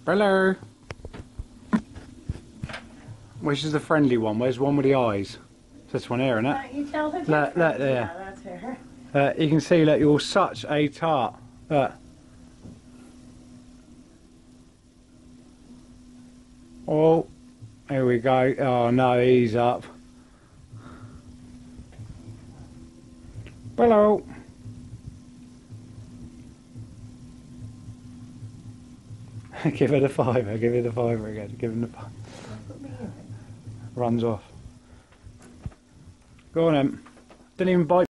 Hello. Which is the friendly one? Where's the one with the eyes? It's this one here, isn't it? You tell her. Look there. Yeah, that's her. You can see that you're such a tart. Look. Oh, here we go. Oh no, he's up. Hello. Give her the fiver. Give her the fiver again. Give him the fiver. Runs off. Go on, Em. Didn't even bite.